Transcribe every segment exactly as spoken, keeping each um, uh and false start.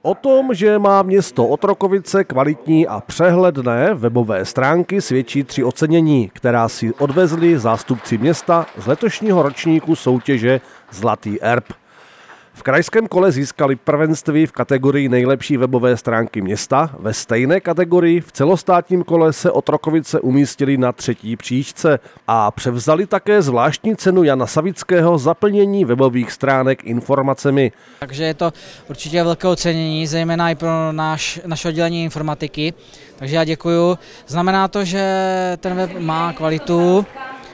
O tom, že má město Otrokovice kvalitní a přehledné webové stránky, svědčí tři ocenění, která si odvezli zástupci města z letošního ročníku soutěže Zlatý erb. V krajském kole získali prvenství v kategorii nejlepší webové stránky města. Ve stejné kategorii v celostátním kole se Otrokovice umístili na třetí příčce a převzali také zvláštní cenu Jana Savického za plnění webových stránek informacemi. Takže je to určitě velké ocenění, zejména i pro náš, naše oddělení informatiky. Takže já děkuju. Znamená to, že ten web má kvalitu,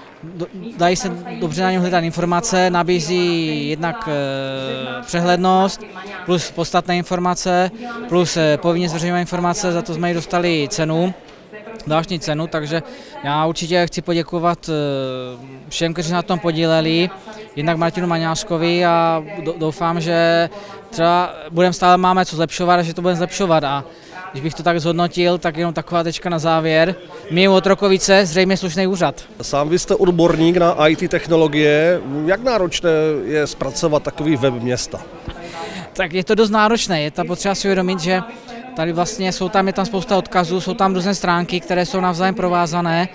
dají se dobře na něm hledat informace, nabízí jednak přehlednost, plus podstatné informace, plus povinně zveřejňované informace, za to jsme ji dostali cenu, zvláštní cenu, takže já určitě chci poděkovat všem, kteří na tom podíleli, jednak Martinu Maňáškovi a doufám, že třeba budeme stále máme co zlepšovat a že to budeme zlepšovat. A když bych to tak zhodnotil, tak jenom taková tečka na závěr. My u Otrokovice zřejmě slušný úřad. Sám vy jste odborník na í té technologie. Jak náročné je zpracovat takový web města? Tak je to dost náročné. Je to potřeba si uvědomit, že tady vlastně jsou tam, je tam spousta odkazů, jsou tam různé stránky, které jsou navzájem provázané.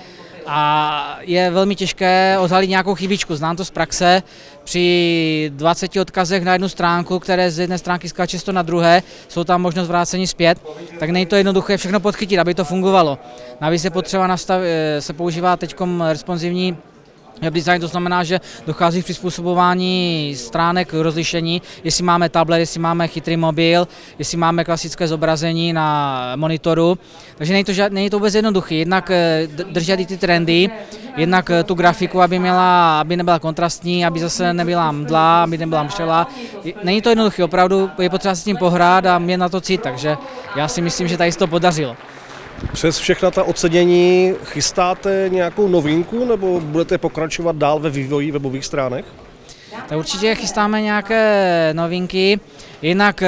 A je velmi těžké odhalit nějakou chybičku. Znám to z praxe. Při dvaceti odkazech na jednu stránku, které z jedné stránky skáče sto na druhé, jsou tam možnost vrácení zpět, tak není to jednoduché všechno podchytit, aby to fungovalo. Navíc je potřeba nastavit, se používá teď responsivní web design, to znamená, že dochází k přizpůsobování stránek k rozlišení, jestli máme tablet, jestli máme chytrý mobil, jestli máme klasické zobrazení na monitoru. Takže není to, není to vůbec jednoduché. Jednak držet i ty trendy, jednak tu grafiku, aby, měla, aby nebyla kontrastní, aby zase nebyla mdla, aby nebyla mšela. Není to jednoduché, opravdu je potřeba s tím pohrát a mě na to cít, takže já si myslím, že tady se to podařilo. Přes všechna ta ocenění chystáte nějakou novinku nebo budete pokračovat dál ve vývoji webových stránek? Tak určitě chystáme nějaké novinky, jinak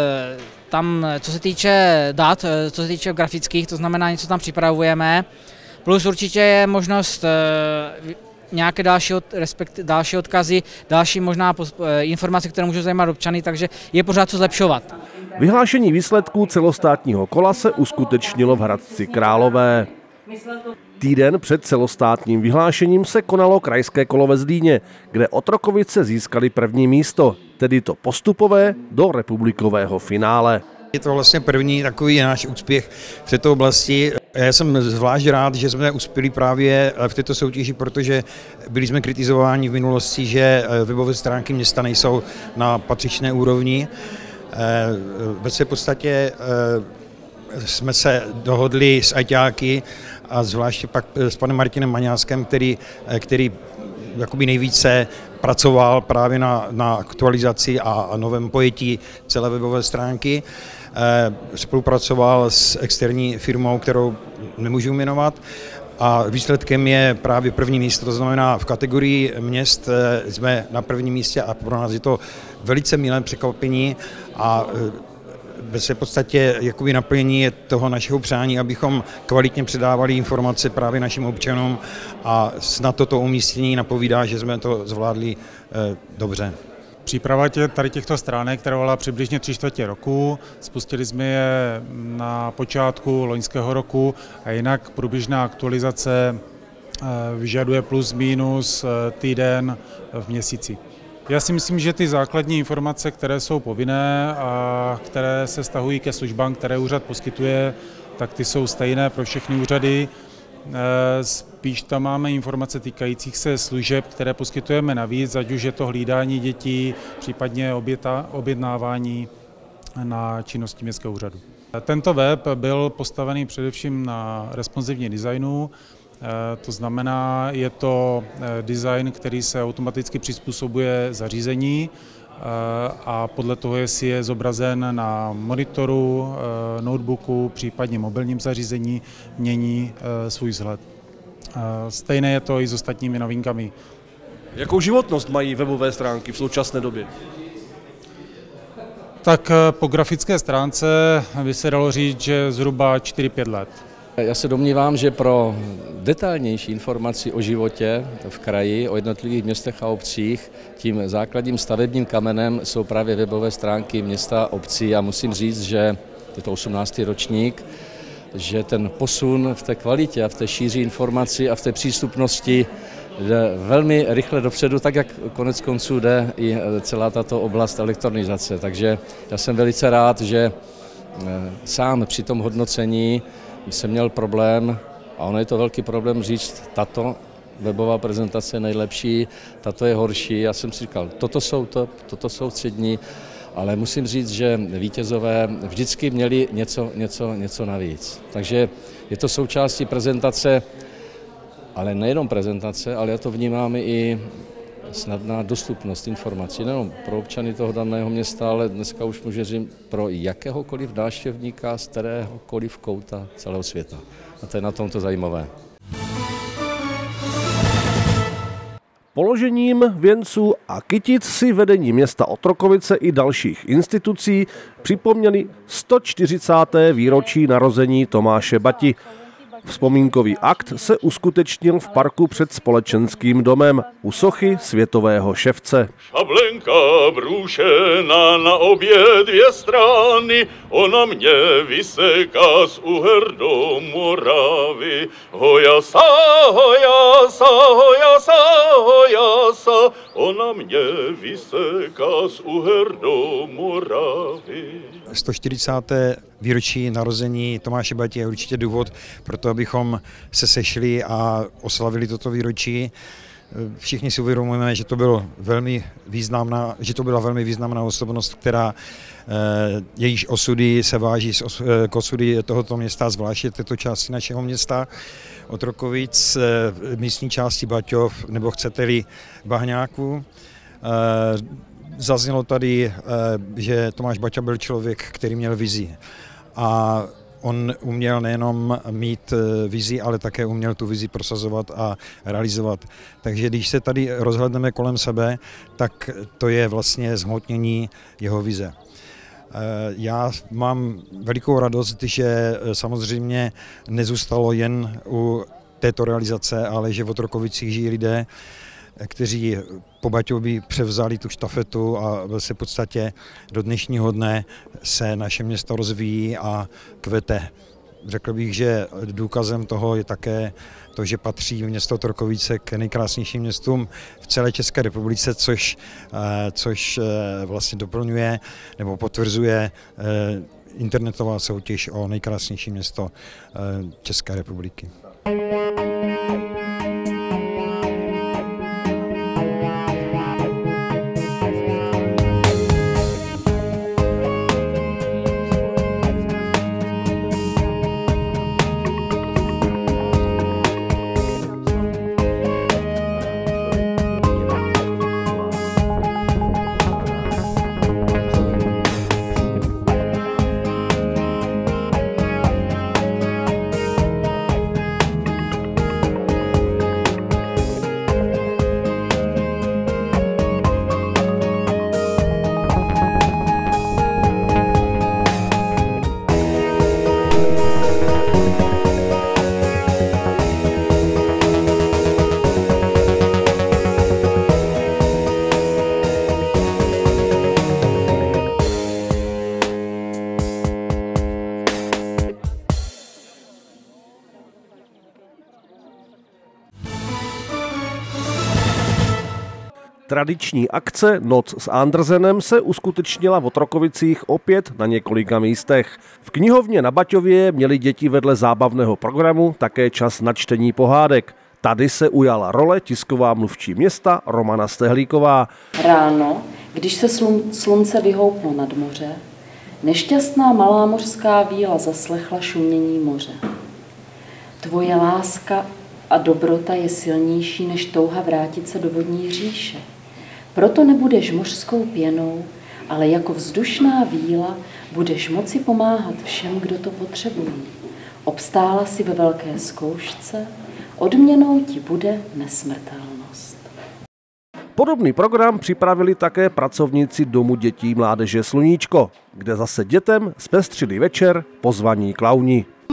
tam, co se týče dat, co se týče grafických, to znamená, něco tam připravujeme, plus určitě je možnost nějaké další, od, respekt, další odkazy, další možná informace, které můžou zajímat občany, takže je pořád co zlepšovat. Vyhlášení výsledků celostátního kola se uskutečnilo v Hradci Králové. Týden před celostátním vyhlášením se konalo krajské kolo ve Zlíně, kde Otrokovice získali první místo, tedy to postupové do republikového finále. Je to vlastně první takový náš úspěch v této oblasti. Já jsem zvlášť rád, že jsme uspěli právě v této soutěži, protože byli jsme kritizováni v minulosti, že webové stránky města nejsou na patřičné úrovni. Ve podstatě jsme se dohodli s ajťáky a zvláště pak s panem Martinem Maňáskem, který, který jakoby nejvíce pracoval právě na, na aktualizaci a, a novém pojetí celé webové stránky. Spolupracoval s externí firmou, kterou nemůžu jmenovat, a výsledkem je právě první místo, to znamená v kategorii měst jsme na prvním místě a pro nás je to velice milé překvapení a v podstatě jakoby naplnění toho našeho přání, abychom kvalitně předávali informace právě našim občanům a snad toto umístění napovídá, že jsme to zvládli dobře. Příprava tě, tady těchto stránek trvala přibližně tři čtvrtě roku, spustili jsme je na počátku loňského roku a jinak průběžná aktualizace vyžaduje plus minus týden v měsíci. Já si myslím, že ty základní informace, které jsou povinné a které se vztahují ke službám, které úřad poskytuje, tak ty jsou stejné pro všechny úřady. Spíš tam máme informace týkajících se služeb, které poskytujeme navíc, ať už je to hlídání dětí, případně objednávání na činnosti městského úřadu. Tento web byl postavený především na responsivní designu, to znamená, je to design, který se automaticky přizpůsobuje zařízení a podle toho, jestli je zobrazen na monitoru, notebooku, případně mobilním zařízení, mění svůj vzhled. Stejné je to i s ostatními novinkami. Jakou životnost mají webové stránky v současné době? Tak po grafické stránce by se dalo říct, že zhruba čtyři pět let. Já se domnívám, že pro detailnější informaci o životě v kraji, o jednotlivých městech a obcích, tím základním stavebním kamenem jsou právě webové stránky města a obcí a musím říct, že je to osmnáctý ročník, že ten posun v té kvalitě a v té šíři informací a v té přístupnosti jde velmi rychle dopředu, tak jak konec konců jde i celá tato oblast elektronizace. Takže já jsem velice rád, že sám při tom hodnocení jsem měl problém, a ono je to velký problém říct, tato webová prezentace je nejlepší, tato je horší. Já jsem si říkal, toto jsou top, toto jsou střední, ale musím říct, že vítězové vždycky měli něco, něco, něco navíc. Takže je to součástí prezentace, ale nejenom prezentace, ale já to vnímám i snadná dostupnost informací, nejenom pro občany toho daného města, ale dneska už můžu říct pro jakéhokoliv návštěvníka z kteréhokoliv kouta celého světa. A to je na tomto zajímavé. Položením věnců a kytic si vedení města Otrokovice i dalších institucí připomněli sto čtyřicáté výročí narození Tomáše Bati. Vzpomínkový akt se uskutečnil v parku před společenským domem u sochy světového ševce. Šablenka brůšená na obě dvě strany, ona mě vyseká z Uher do Moravy. Hojasa, hojasa, hojasa, hojasa, ona mě vyseká z Uher do Moravy. sto čtyřicáté výročí narození Tomáše Bati je určitě důvod pro to, abychom se sešli a oslavili toto výročí. Všichni si uvědomujeme, že to byl velmi významná, že to byla velmi významná osobnost, která jejíž osudy se váží k osudy tohoto města, zvláště této části našeho města Otrokovic, místní části Baťov, nebo chcete-li Bahňáku. Zaznělo tady, že Tomáš Baťa byl člověk, který měl vizi. A on uměl nejenom mít vizi, ale také uměl tu vizi prosazovat a realizovat. Takže když se tady rozhlédneme kolem sebe, tak to je vlastně zhmotnění jeho vize. Já mám velikou radost, že samozřejmě nezůstalo jen u této realizace, ale že v Otrokovicích žijí lidé, kteří po Baťovi převzali tu štafetu a se v podstatě do dnešního dne se naše město rozvíjí a kvete. Řekl bych, že důkazem toho je také to, že patří město Otrokovice k nejkrásnějším městům v celé České republice, což, což vlastně doplňuje nebo potvrzuje internetová soutěž o nejkrásnější město České republiky. Tradiční akce Noc s Andersenem se uskutečnila v Otrokovicích opět na několika místech. V knihovně na Baťově měli děti vedle zábavného programu také čas na čtení pohádek. Tady se ujala role tisková mluvčí města Romana Stehlíková. Ráno, když se slun, slunce vyhouplo nad moře, nešťastná malá mořská víla zaslechla šumění moře. Tvoje láska a dobrota je silnější než touha vrátit se do vodní říše. Proto nebudeš mořskou pěnou, ale jako vzdušná víla budeš moci pomáhat všem, kdo to potřebují. Obstála si ve velké zkoušce, odměnou ti bude nesmrtelnost. Podobný program připravili také pracovníci Domu dětí mládeže Sluníčko, kde zase dětem zpestřili večer pozvaní klauni.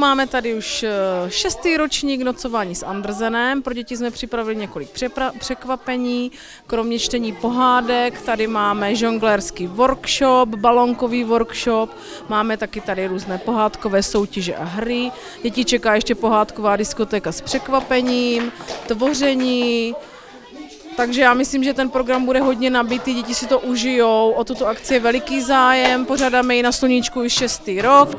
Máme tady už šestý ročník nocování s Andersenem. Pro děti jsme připravili několik překvapení. Kromě čtení pohádek, tady máme žonglérský workshop, balonkový workshop, máme taky tady různé pohádkové soutěže a hry. Děti čeká ještě pohádková diskotéka s překvapením, tvoření. Takže já myslím, že ten program bude hodně nabitý, děti si to užijou, o tuto akci je veliký zájem, pořádáme ji na Sluníčku už šestý rok.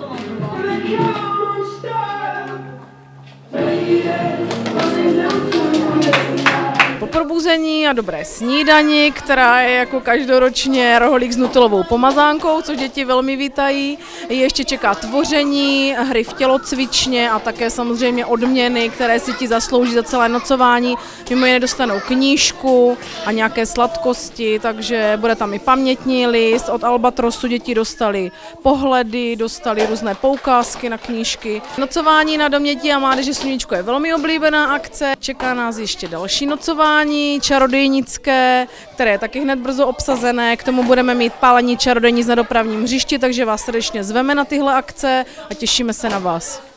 Po probuzení a dobré snídani, která je jako každoročně rohlík s nutelovou pomazánkou, což děti velmi vítají. Ještě čeká tvoření, hry v tělocvičně a také samozřejmě odměny, které si ti zaslouží za celé nocování. Mimo jiné dostanou knížku a nějaké sladkosti, takže bude tam i pamětní list. Od Albatrosu děti dostali pohledy, dostali různé poukázky na knížky. Nocování na Dom dětí a mládeže Sluníčko je velmi oblíbená akce. Čeká nás ještě další nocování čarodějnické, které je taky hned brzo obsazené. K tomu budeme mít pálení čarodějnic na dopravním hřišti, takže vás srdečně zveme na tyhle akce a těšíme se na vás.